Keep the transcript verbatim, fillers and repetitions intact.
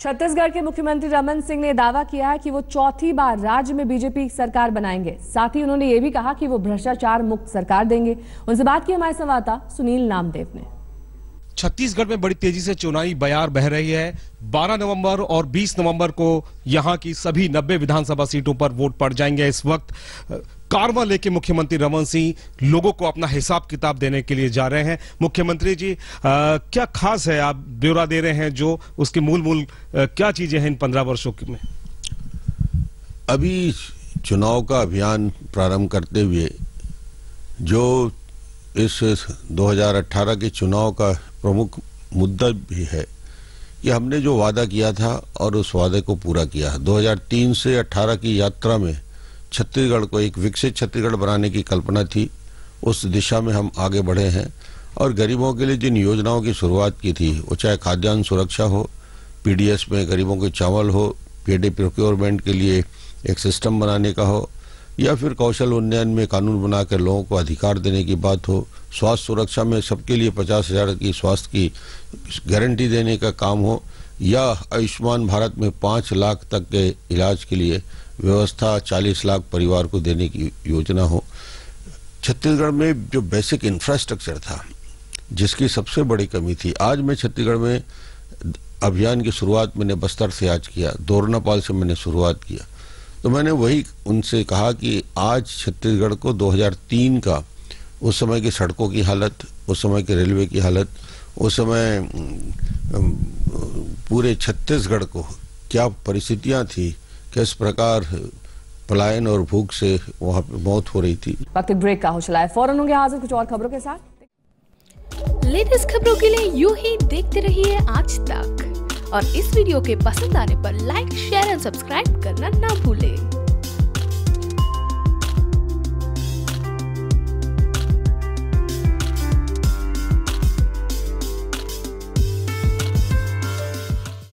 छत्तीसगढ़ के मुख्यमंत्री रमन सिंह ने दावा किया है कि वो चौथी बार राज्य में बीजेपी सरकार बनाएंगे। साथ ही उन्होंने ये भी कहा कि वो भ्रष्टाचार मुक्त सरकार देंगे। उनसे बात की हमारे संवाददाता सुनील नामदेव ने। छत्तीसगढ़ में बड़ी तेजी से चुनावी बयार बह रही है। बारह नवंबर और बीस नवंबर को यहां की सभी नब्बे विधानसभा सीटों पर वोट पड़ जाएंगे। इस वक्त कारवा लेके मुख्यमंत्री रमन सिंह लोगों को अपना हिसाब किताब देने के लिए जा रहे हैं। मुख्यमंत्री जी, आ, क्या खास है, आप ब्यौरा दे रहे हैं जो उसके मूल मूल आ, क्या चीजें हैं इन पंद्रह वर्षों में? अभी चुनाव का अभियान प्रारंभ करते हुए जो इस दो हज़ार अठारह के चुनाव का प्रमुख मुद्दा भी है कि हमने जो वादा किया था और उस वादे को पूरा किया। दो हज़ार तीन से अठारह की यात्रा में छत्तीसगढ़ को एक विकसित छत्तीसगढ़ बनाने की कल्पना थी। उस दिशा में हम आगे बढ़े हैं और गरीबों के लिए जिन योजनाओं की शुरुआत की थी, वो चाहे खाद्यान्न सुरक्षा हो, पीडीएस में गरीबों के चावल हो, पीडी प्रोक्योरमेंट के लिए एक सिस्टम बनाने का हो, या फिर कौशल उन्नयन में कानून बनाकर लोगों को अधिकार देने की बात हो, स्वास्थ्य सुरक्षा में सबके लिए पचास हजार की स्वास्थ्य की गारंटी देने का काम हो, या आयुष्मान भारत में पाँच लाख तक के इलाज के लिए व्यवस्था चालीस लाख परिवार को देने की योजना हो। छत्तीसगढ़ में जो बेसिक इंफ्रास्ट्रक्चर था, जिसकी सबसे बड़ी कमी थी, आज मैं छत्तीसगढ़ में अभियान की शुरुआत मैंने बस्तर से आज किया, दोरनापाल से मैंने शुरुआत किया, तो मैंने वही उनसे कहा कि आज छत्तीसगढ़ को दो हज़ार तीन का उस समय की सड़कों की हालत, उस समय के रेलवे की हालत, उस समय पूरे छत्तीसगढ़ को क्या परिस्थितियां थी, किस प्रकार पलायन और भूख से वहां पे मौत हो रही थी। वक्त ब्रेक का हो चला है, फौरन होंगे हाजिर कुछ और खबरों के साथ। लेटेस्ट खबरों के लिए यूं ही देखते रहिए आज तक, और इस वीडियो के पसंद आने पर लाइक, शेयर एंड सब्सक्राइब करना ना भूलें।